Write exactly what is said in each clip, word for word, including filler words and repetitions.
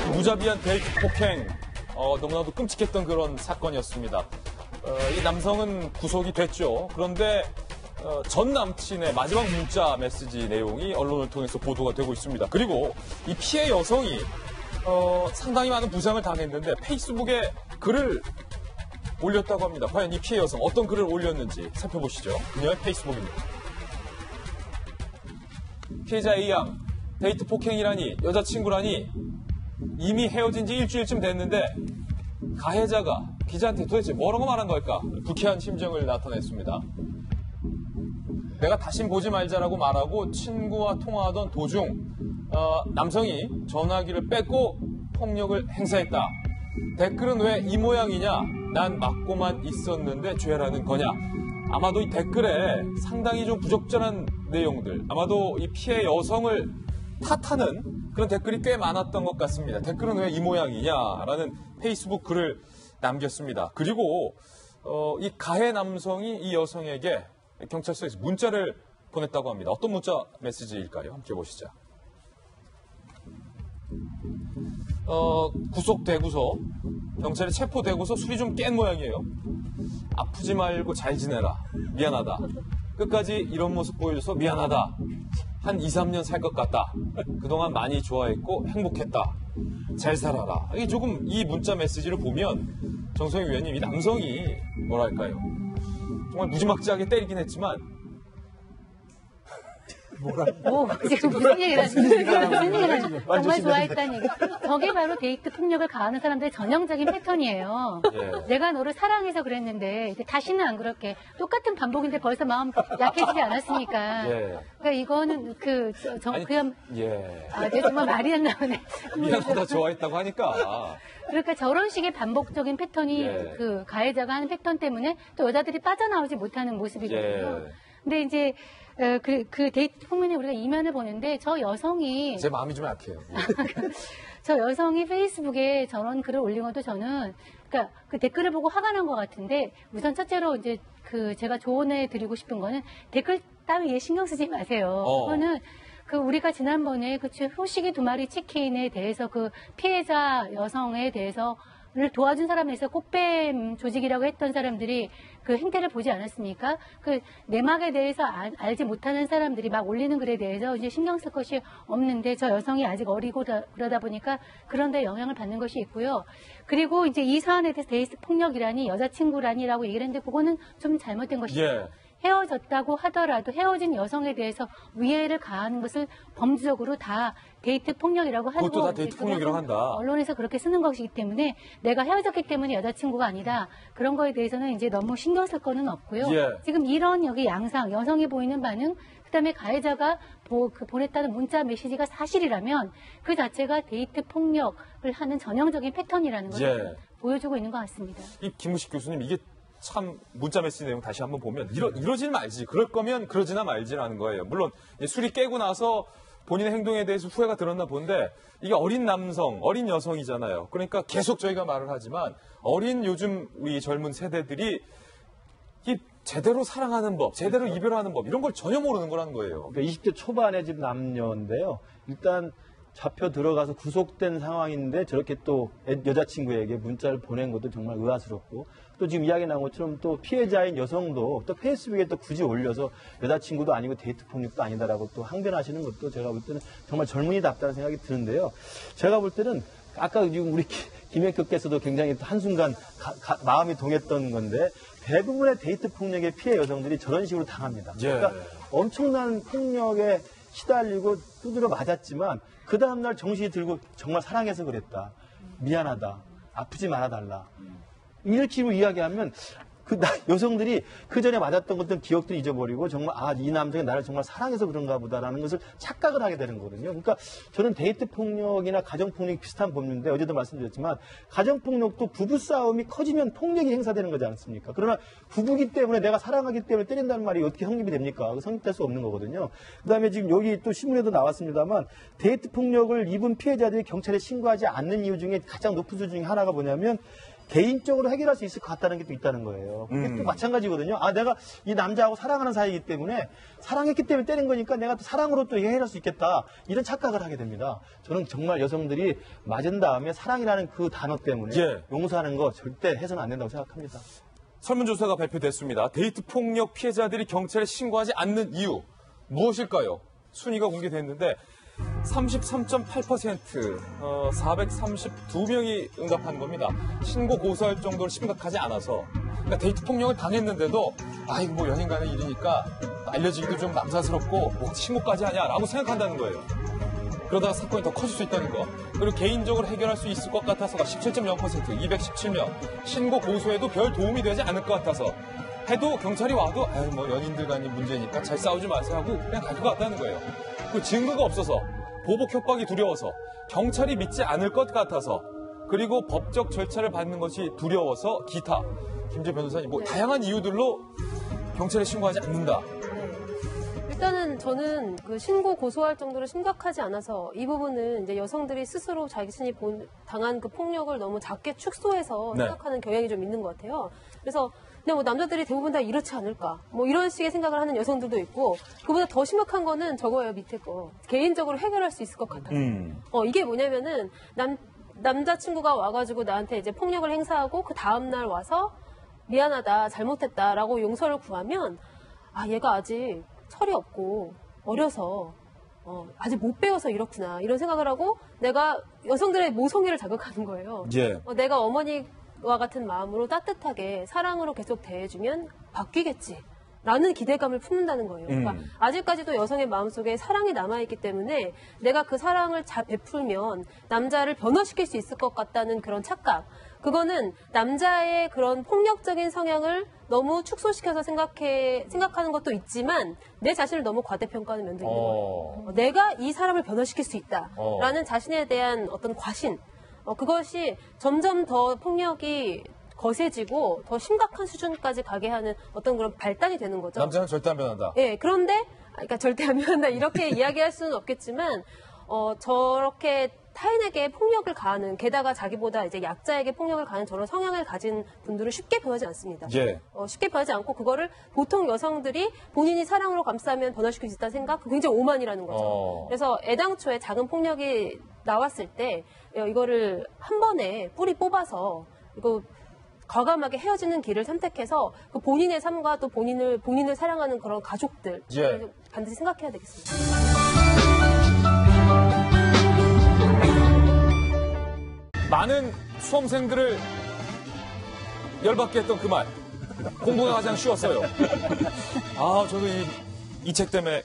무자비한 데이트 폭행, 어, 너무나도 끔찍했던 그런 사건이었습니다. 어, 이 남성은 구속이 됐죠. 그런데 어, 전 남친의 마지막 문자 메시지 내용이 언론을 통해서 보도가 되고 있습니다. 그리고 이 피해 여성이 어, 상당히 많은 부상을 당했는데 페이스북에 글을 올렸다고 합니다. 과연 이 피해 여성 어떤 글을 올렸는지 살펴보시죠. 그녀의 페이스북입니다. 피해자 A양, 데이트 폭행이라니, 여자친구라니, 이미 헤어진 지 일주일쯤 됐는데 가해자가 기자한테 도대체 뭐라고 말한 걸까? 불쾌한 심정을 나타냈습니다. 내가 다신 보지 말자라고 말하고 친구와 통화하던 도중 어, 남성이 전화기를 뺏고 폭력을 행사했다. 댓글은 왜 이 모양이냐? 난 맞고만 있었는데 죄라는 거냐? 아마도 이 댓글에 상당히 좀 부적절한 내용들, 아마도 이 피해 여성을 탓하는 그런 댓글이 꽤 많았던 것 같습니다. 댓글은 왜 이 모양이냐라는 페이스북 글을 남겼습니다. 그리고 어, 이 가해 남성이 이 여성에게 경찰서에서 문자를 보냈다고 합니다. 어떤 문자 메시지일까요? 함께 보시죠. 어, 구속되고서 경찰에 체포되고서 술이 좀 깬 모양이에요. 아프지 말고 잘 지내라. 미안하다. 끝까지 이런 모습 보여줘서 미안하다. 한 이, 삼 년 살 것 같다. 그동안 많이 좋아했고 행복했다. 잘 살아라. 이게 조금 이 문자 메시지를 보면 정성희 위원님, 이 남성이 뭐랄까요? 정말 무지막지하게 때리긴 했지만 뭐라? 오, 지금 무슨 얘기를 하시는 거예요? 무슨 얘기를 하시는 거예요? 정말 좋아했다는 얘기. 저게 바로 데이트 폭력을 가하는 사람들의 전형적인 패턴이에요. 예. 내가 너를 사랑해서 그랬는데 이제 다시는 안 그럴게. 똑같은 반복인데 벌써 마음 약해지지 않았으니까. 예. 그러니까 이거는 그, 저, 아니, 그냥. 예. 아, 내 정말 말이 안 나오네. 미안하다 좋아했다고 하니까. 그러니까 저런 식의 반복적인 패턴이 예. 그 가해자가 하는 패턴 때문에 또 여자들이 빠져나오지 못하는 모습이거든요. 예. 근데 이제 어, 그, 그 데이트 폭면에 우리가 이면을 보는데 저 여성이 제 마음이 좀 약해요. 저 여성이 페이스북에 저런 글을 올린 것도 저는 그러니까 그 댓글을 보고 화가 난 것 같은데 우선 첫째로 이제 그 제가 조언해 드리고 싶은 거는 댓글 따위에 신경 쓰지 마세요. 어. 그거는 그 우리가 지난번에 그 효식이 두 마리 치킨에 대해서 그 피해자 여성에 대해서 를 도와준 사람에서 꽃뱀 조직이라고 했던 사람들이 그 행태를 보지 않았습니까? 그 내막에 대해서 아, 알지 못하는 사람들이 막 올리는 글에 대해서 이제 신경 쓸 것이 없는데 저 여성이 아직 어리고 다, 그러다 보니까 그런 데 영향을 받는 것이 있고요. 그리고 이제 이 사안에 대해서 데이트 폭력이라니 여자친구라니라고 얘기를 했는데 그거는 좀 잘못된 것이죠. 예. 헤어졌다고 하더라도 헤어진 여성에 대해서 위해를 가하는 것을 범죄적으로 다 데이트 폭력이라고 하고 그것도 다 데이트 폭력이라고 한다. 언론에서 그렇게 쓰는 것이기 때문에 내가 헤어졌기 때문에 여자친구가 아니다. 그런 거에 대해서는 이제 너무 신경 쓸 거는 없고요. 예. 지금 이런 여기 양상, 여성이 보이는 반응, 그다음에 가해자가 보, 그 보냈다는 문자 메시지가 사실이라면 그 자체가 데이트 폭력을 하는 전형적인 패턴이라는 것을 예. 보여주고 있는 것 같습니다. 이 김우식 교수님, 이게 참 문자 메시지 내용 다시 한번 보면 이러, 이러진 말지. 그럴 거면 그러지나 말지라는 거예요. 물론 술이 깨고 나서 본인의 행동에 대해서 후회가 들었나 본데 이게 어린 남성, 어린 여성이잖아요. 그러니까 계속 저희가 말을 하지만 어린 요즘 우리 젊은 세대들이 이 제대로 사랑하는 법, 제대로 이별하는 법 이런 걸 전혀 모르는 거라는 거예요. 그러니까 이십 대 초반의 지금 남녀인데요. 일단 잡혀 들어가서 구속된 상황인데 저렇게 또 여자친구에게 문자를 보낸 것도 정말 의아스럽고 또 지금 이야기 나온 것처럼 또 피해자인 여성도 또 페이스북에 또 굳이 올려서 여자친구도 아니고 데이트 폭력도 아니다라고 또 항변하시는 것도 제가 볼 때는 정말 젊은이답다는 생각이 드는데요. 제가 볼 때는 아까 지금 우리 김혜교께서도 굉장히 한순간 가, 가, 마음이 동했던 건데 대부분의 데이트 폭력의 피해 여성들이 저런 식으로 당합니다. 예. 그러니까 엄청난 폭력에 시달리고 두드려 맞았지만 그 다음날 정신이 들고 정말 사랑해서 그랬다. 미안하다. 아프지 말아달라. 이렇게 이야기하면 그 여성들이 그 전에 맞았던 것들 기억도 잊어버리고 정말 아, 이 남자가 나를 정말 사랑해서 그런가 보다라는 것을 착각을 하게 되는 거거든요. 그러니까 저는 데이트 폭력이나 가정 폭력이 비슷한 법률인데 어제도 말씀드렸지만 가정 폭력도 부부 싸움이 커지면 폭력이 행사되는 거지 않습니까? 그러나 부부기 때문에 내가 사랑하기 때문에 때린다는 말이 어떻게 성립이 됩니까? 성립될 수 없는 거거든요. 그다음에 지금 여기 또 신문에도 나왔습니다만 데이트 폭력을 입은 피해자들이 경찰에 신고하지 않는 이유 중에 가장 높은 수준 중에 하나가 뭐냐면 개인적으로 해결할 수 있을 것 같다는 게 또 있다는 거예요. 그게 음. 또 마찬가지거든요. 아, 내가 이 남자하고 사랑하는 사이이기 때문에 사랑했기 때문에 때린 거니까 내가 또 사랑으로 또 해결할 수 있겠다. 이런 착각을 하게 됩니다. 저는 정말 여성들이 맞은 다음에 사랑이라는 그 단어 때문에 예. 용서하는 거 절대 해서는 안 된다고 생각합니다. 설문조사가 발표됐습니다. 데이트 폭력 피해자들이 경찰에 신고하지 않는 이유 무엇일까요? 순위가 공개됐는데 삼십삼 점 팔 퍼센트, 어, 사백삼십이 명이 응답한 겁니다. 신고 고소할 정도로 심각하지 않아서. 그러니까 데이트 폭력을 당했는데도 아 이거 뭐 연인 간의 일이니까 알려지기도 좀 남사스럽고 뭐 신고까지 하냐라고 생각한다는 거예요. 그러다가 사건이 더 커질 수 있다는 거. 그리고 개인적으로 해결할 수 있을 것 같아서가 십칠 점 영 퍼센트, 이백십칠 명. 신고 고소해도 별 도움이 되지 않을 것 같아서. 해도 경찰이 와도 아유 뭐 연인들 간이 문제니까 잘 싸우지 마세요 하고 그냥 갈 것 같다는 거예요. 그 증거가 없어서, 보복 협박이 두려워서, 경찰이 믿지 않을 것 같아서, 그리고 법적 절차를 밟는 것이 두려워서, 기타. 김재 변호사님, 뭐 네. 다양한 이유들로 경찰에 신고하지 않는다. 일단은 저는 그 신고 고소할 정도로 심각하지 않아서 이 부분은 이제 여성들이 스스로 자신이 본, 당한 그 폭력을 너무 작게 축소해서 네. 생각하는 경향이 좀 있는 것 같아요. 그래서 근데 뭐 남자들이 대부분 다 이렇지 않을까 뭐 이런 식의 생각을 하는 여성들도 있고 그보다 더 심각한 거는 저거예요. 밑에 거 개인적으로 해결할 수 있을 것 같아서 음. 어 이게 뭐냐면은 남 남자친구가 와가지고 나한테 이제 폭력을 행사하고 그 다음날 와서 미안하다 잘못했다라고 용서를 구하면 아 얘가 아직 철이 없고 어려서 어, 아직 못 배워서 이렇구나 이런 생각을 하고 내가 여성들의 모성애를 자극하는 거예요. 예. 어, 내가 어머니와 같은 마음으로 따뜻하게 사랑으로 계속 대해주면 바뀌겠지. 라는 기대감을 품는다는 거예요. 그러니까 음. 아직까지도 여성의 마음속에 사랑이 남아있기 때문에 내가 그 사랑을 잘 베풀면 남자를 변화시킬 수 있을 것 같다는 그런 착각. 그거는 남자의 그런 폭력적인 성향을 너무 축소시켜서 생각해, 생각하는 것도 있지만 내 자신을 너무 과대평가하는 면도 있는 어. 거예요. 내가 이 사람을 변화시킬 수 있다라는 어. 자신에 대한 어떤 과신. 어, 그것이 점점 더 폭력이 거세지고 더 심각한 수준까지 가게 하는 어떤 그런 발단이 되는 거죠. 남자는 절대 안 변한다. 예, 그런데, 그러니까 절대 안 변한다. 이렇게 이야기할 수는 없겠지만, 어, 저렇게 타인에게 폭력을 가하는, 게다가 자기보다 이제 약자에게 폭력을 가하는 저런 성향을 가진 분들은 쉽게 변하지 않습니다. 예. 어, 쉽게 변하지 않고, 그거를 보통 여성들이 본인이 사랑으로 감싸면 변화시킬 수 있다는 생각, 그 굉장히 오만이라는 거죠. 어. 그래서 애당초에 작은 폭력이 나왔을 때, 어, 이거를 한 번에 뿌리 뽑아서, 이거 과감하게 헤어지는 길을 선택해서 그 본인의 삶과 또 본인을 본인을 사랑하는 그런 가족들 예. 반드시 생각해야 되겠습니다. 많은 수험생들을 열받게 했던 그 말. 공부가 가장 쉬웠어요. 아, 저도 이, 이 책 때문에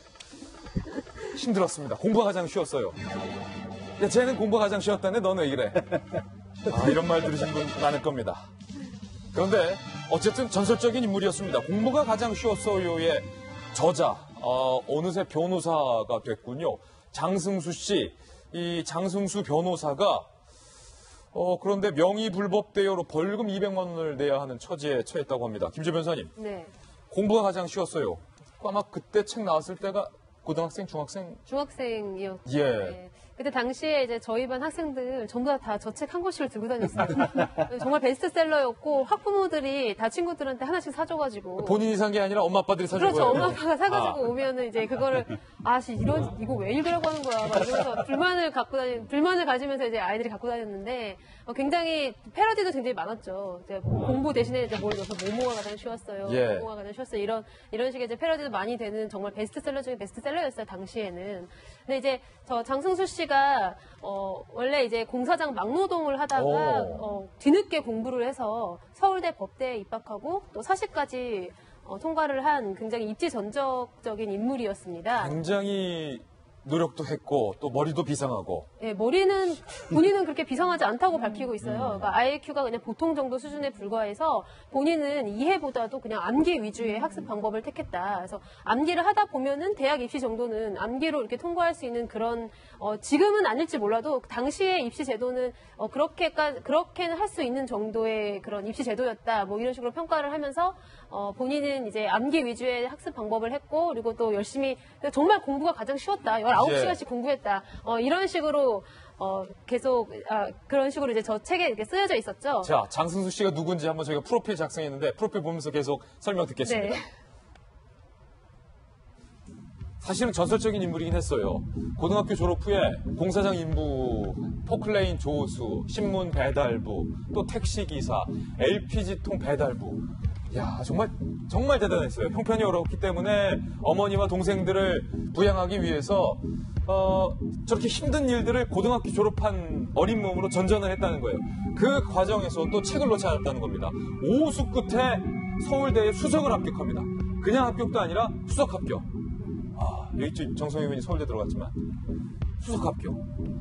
힘들었습니다. 공부가 가장 쉬웠어요. 야, 쟤는 공부가 가장 쉬웠다는데 너는 왜 이래? 아, 이런 말 들으신 분 많을 겁니다. 그런데 어쨌든 전설적인 인물이었습니다. 공부가 가장 쉬웠어요의 저자, 어, 어느새 변호사가 됐군요. 장승수 씨, 이 장승수 변호사가 어, 그런데 명의불법대여로 벌금 이백만 원을 내야 하는 처지에 처했다고 합니다. 김재 변호사님, 네, 공부가 가장 쉬웠어요. 아마 그때 책 나왔을 때가 고등학생, 중학생? 중학생이었죠. 예. 네. 그때 당시에 이제 저희 반 학생들 전부 다 저 책 한 권씩을 들고 다녔어요. 정말 베스트셀러였고 학부모들이 다 친구들한테 하나씩 사줘가지고. 본인이 산 게 아니라 엄마 아빠들이 사준 그렇죠. 거예요. 엄마 아빠가 사가지고 아. 오면은 이제 그거를 아씨 이런 이거 왜 읽으라고 하는 거야. 막 이러면서 불만을 갖고 다니 불만을 가지면서 이제 아이들이 갖고 다녔는데 어, 굉장히 패러디도 굉장히 많았죠. 이제 뭐 공부 대신에 이제 뭘 넣어서 모모가 가장 쉬웠어요. 예. 모모가 가장 쉬웠어요. 이런 이런 식의 이제 패러디도 많이 되는 정말 베스트셀러 중에 베스트셀러였어요 당시에는. 근데 이제 저 장승수 씨가 어, 원래 이제 공사장 막노동을 하다가 오. 어, 뒤늦게 공부를 해서 서울대 법대에 입학하고 또 사시까지 어, 통과를 한 굉장히 입지 전적적인 인물이었습니다. 굉장히 노력도 했고 또 머리도 비상하고. 예, 머리는 본인은 그렇게 비상하지 않다고 밝히고 있어요. 그러니까 아이큐가 그냥 보통 정도 수준에 불과해서 본인은 이해보다도 그냥 암기 위주의 학습 방법을 택했다. 그래서 암기를 하다 보면은 대학 입시 정도는 암기로 이렇게 통과할 수 있는 그런 어, 지금은 아닐지 몰라도 당시의 입시 제도는 어, 그렇게까지 그렇게는 할 수 있는 정도의 그런 입시 제도였다. 뭐 이런 식으로 평가를 하면서 어, 본인은 이제 암기 위주의 학습 방법을 했고 그리고 또 열심히 정말 공부가 가장 쉬웠다. 열아홉 시간씩 공부했다. 어, 이런 식으로 어, 계속 아, 그런 식으로 이제 저 책에 이렇게 쓰여져 있었죠. 자, 장승수 씨가 누군지 한번 저희가 프로필 작성했는데 프로필 보면서 계속 설명 듣겠습니다. 네. 사실은 전설적인 인물이긴 했어요. 고등학교 졸업 후에 공사장 인부, 포클레인 조수, 신문 배달부, 또 택시기사, 엘피지통 배달부. 야, 정말, 정말 대단했어요. 형편이 어렵기 때문에 어머니와 동생들을 부양하기 위해서, 어, 저렇게 힘든 일들을 고등학교 졸업한 어린 몸으로 전전을 했다는 거예요. 그 과정에서 또 책을 놓지 않았다는 겁니다. 오수 끝에 서울대에 수석을 합격합니다. 그냥 합격도 아니라 수석 합격. 아, 여기 정성희 의원이 서울대 들어갔지만 수석 합격.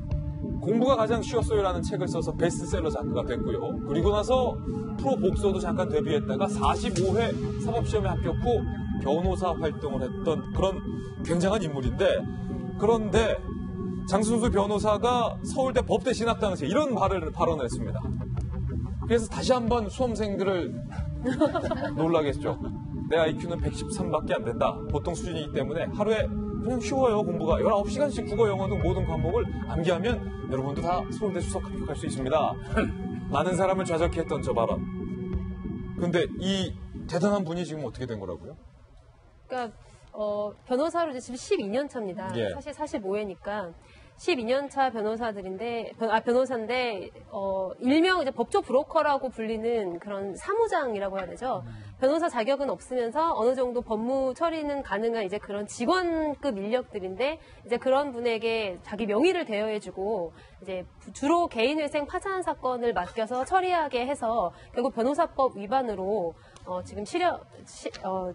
공부가 가장 쉬웠어요라는 책을 써서 베스트셀러 작가가 됐고요. 그리고 나서 프로 복서도 잠깐 데뷔했다가 사십오 회 사법시험에 합격 후 변호사 활동을 했던 그런 굉장한 인물인데, 그런데 장승수 변호사가 서울대 법대 진학 당시에 이런 발언을, 발언을 했습니다. 그래서 다시 한번 수험생들을 놀라게 했죠. 내 아이큐는 백십삼밖에 안 된다. 보통 수준이기 때문에 하루에 그냥 쉬워요, 공부가. 열아홉 시간씩 국어, 영어 등 모든 과목을 암기하면 여러분도 다 서울대 수석 합격할 수 있습니다. 많은 사람을 좌절케 했던 저 발언. 근데 이 대단한 분이 지금 어떻게 된 거라고요? 그러니까 어, 변호사로 이제 지금 십이 년 차입니다. 예. 사실 사십오 회니까 십이 년 차 변호사들인데, 변, 아, 변호사인데, 어, 일명 이제 법조 브로커라고 불리는 그런 사무장이라고 해야 되죠. 변호사 자격은 없으면서 어느 정도 법무 처리는 가능한 이제 그런 직원급 인력들인데, 이제 그런 분에게 자기 명의를 대여해주고, 이제 주로 개인회생 파산 사건을 맡겨서 처리하게 해서, 결국 변호사법 위반으로, 어, 지금 실형, 시, 어,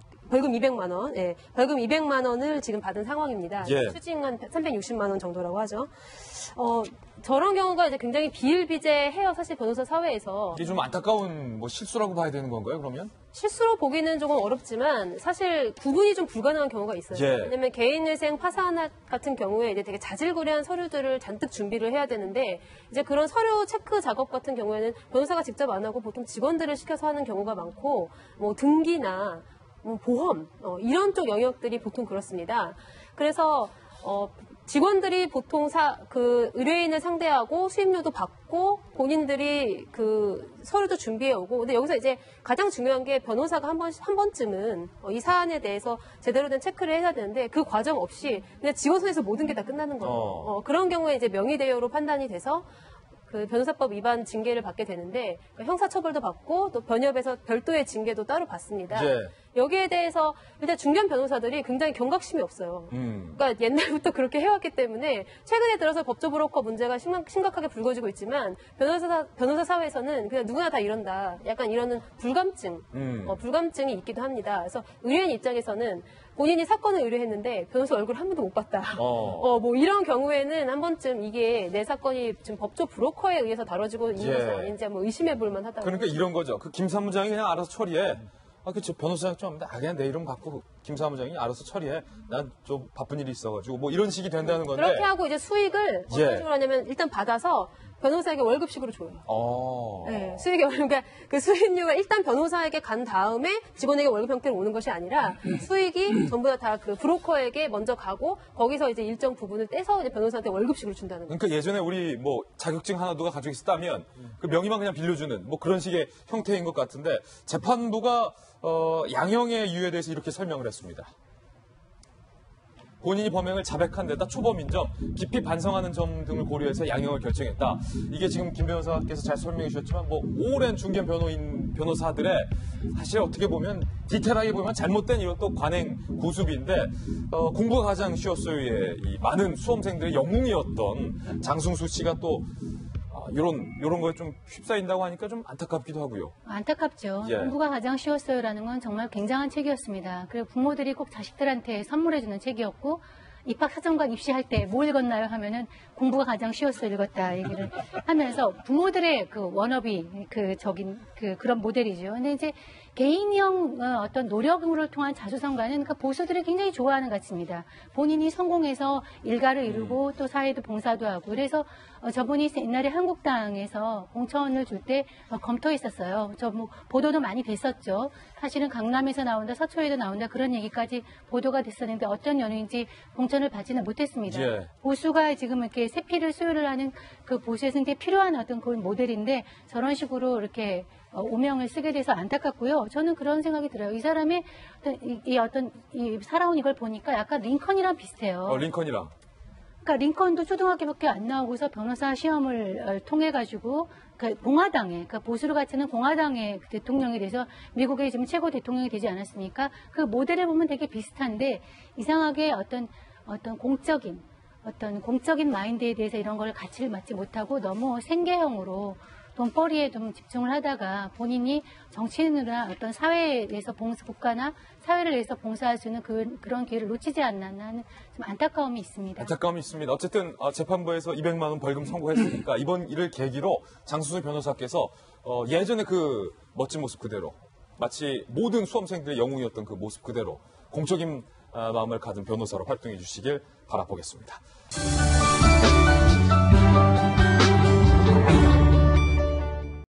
벌금 이백만 원, 예, 벌금 이백만 원을 지금 받은 상황입니다. 예. 추징한 삼백육십만 원 정도라고 하죠. 어, 저런 경우가 이제 굉장히 비일비재해요. 사실 변호사 사회에서. 이게 좀 안타까운 뭐 실수라고 봐야 되는 건가요, 그러면? 실수로 보기는 조금 어렵지만 사실 구분이 좀 불가능한 경우가 있어요. 예. 왜냐면 개인회생 파산 같은 경우에 이제 되게 자질구레한 서류들을 잔뜩 준비를 해야 되는데, 이제 그런 서류 체크 작업 같은 경우에는 변호사가 직접 안 하고 보통 직원들을 시켜서 하는 경우가 많고, 뭐 등기나 보험, 어, 이런 쪽 영역들이 보통 그렇습니다. 그래서 어, 직원들이 보통 사, 그 의뢰인을 상대하고 수임료도 받고 본인들이 그 서류도 준비해 오고, 근데 여기서 이제 가장 중요한 게 변호사가 한 번, 한 번쯤은 어, 이 사안에 대해서 제대로 된 체크를 해야 되는데, 그 과정 없이 그냥 직원 손에서 모든 게 다 끝나는 거예요. 어. 어, 그런 경우에 이제 명의대여로 판단이 돼서 그 변호사법 위반 징계를 받게 되는데, 형사처벌도 받고 또 변협에서 별도의 징계도 따로 받습니다. 예. 여기에 대해서 일단 중견 변호사들이 굉장히 경각심이 없어요. 음. 그러니까 옛날부터 그렇게 해왔기 때문에 최근에 들어서 법조 브로커 문제가 심각, 심각하게 불거지고 있지만, 변호사 변호사 사회에서는 그냥 누구나 다 이런다, 약간 이러는 불감증, 음. 어, 불감증이 있기도 합니다. 그래서 의뢰인 입장에서는 본인이 사건을 의뢰했는데 변호사 얼굴 한 번도 못 봤다. 어. 어, 뭐 이런 경우에는 한 번쯤 이게 내 사건이 지금 법조 브로커에 의해서 다뤄지고 있는 예. 것이 아닌지 한번 의심해 볼 만하다. 그러니까 이런 거죠. 그 김 사무장이 그냥 알아서 처리해. 아, 그쵸. 변호사 좀 없는데, 아, 그냥 내 이름 갖고 김 사무장이 알아서 처리해. 난 좀 바쁜 일이 있어가지고, 뭐 이런 식이 된다는 건데. 그렇게 하고 이제 수익을 예. 어떤 식으로 하냐면 일단 받아서 변호사에게 월급식으로 줘요. 어. 네, 수익이 그러니까 그 수익료가 일단 변호사에게 간 다음에 직원에게 월급 형태로 오는 것이 아니라, 수익이 전부 다 그 브로커에게 먼저 가고 거기서 이제 일정 부분을 떼서 이제 변호사한테 월급식으로 준다는 거예요. 그러니까 예전에 우리 뭐 자격증 하나 누가 가지고 있었다면 그 명의만 그냥 빌려주는 뭐 그런 식의 형태인 것 같은데, 재판부가 어, 양형의 이유에 대해서 이렇게 설명을 했습니다. 본인이 범행을 자백한 데다 초범인 점, 깊이 반성하는 점 등을 고려해서 양형을 결정했다. 이게 지금 김 변호사께서 잘 설명해 주셨지만, 뭐 오랜 중견 변호인 변호사들의 사실 어떻게 보면 디테일하게 보면 잘못된 이것도 관행 구습인데, 어, 공부가 가장 쉬웠어요의 이 많은 수험생들의 영웅이었던 장승수 씨가 또 이런 이런 거에 좀 휩싸인다고 하니까 좀 안타깝기도 하고요. 안타깝죠. 예. 공부가 가장 쉬웠어요라는 건 정말 굉장한 책이었습니다. 그리고 부모들이 꼭 자식들한테 선물해주는 책이었고, 입학 사정관 입시할 때 뭐 읽었나요 하면은 공부가 가장 쉬웠어 읽었다 얘기를 하면서 부모들의 그 워너비 그 적인 그 그런 모델이죠. 근데 이제 개인형 어, 어떤 노력으로 통한 자수성가는 그 보수들이 굉장히 좋아하는 것 같습니다. 본인이 성공해서 일가를 이루고 또 사회도 봉사도 하고 그래서 어, 저분이 옛날에 한국당에서 공천을 줄 때 어, 검토했었어요. 저 뭐 보도도 많이 됐었죠. 사실은 강남에서 나온다, 서초에도 나온다 그런 얘기까지 보도가 됐었는데 어떤 연유인지 공천을 받지는 못했습니다. 예. 보수가 지금 이렇게 세피를 수요를 하는 그 보수의 승리에 필요한 어떤 그런 모델인데 저런 식으로 이렇게 어, 오명을 쓰게 돼서 안타깝고요. 저는 그런 생각이 들어요. 이 사람의 어떤 이, 이 어떤 이 살아온 이걸 보니까 약간 링컨이랑 비슷해요. 어, 링컨이랑. 그러니까 링컨도 초등학교밖에 안 나오고서 변호사 시험을 어, 통해 가지고 그 공화당에, 그러니까 보수로 가치는 공화당의 대통령이 돼서 미국의 지금 최고 대통령이 되지 않았습니까? 그 모델을 보면 되게 비슷한데 이상하게 어떤 어떤 공적인 어떤 공적인 마인드에 대해서 이런 걸 가치를 맞지 못하고 너무 생계형으로 돈벌이에 좀 집중을 하다가 본인이 정치인으로나 어떤 사회에 대해서 봉사, 국가나 사회를 위해서 봉사할 수 있는 그, 그런 기회를 놓치지 않나 하는 좀 안타까움이 있습니다. 안타까움이 있습니다. 어쨌든 어, 재판부에서 이백만 원 벌금 선고했으니까 이번 일을 계기로 장순수 변호사께서 어, 예전에 그 멋진 모습 그대로 마치 모든 수험생들의 영웅이었던 그 모습 그대로 공적인 어, 마음을 가진 변호사로 활동해 주시길 바라보겠습니다.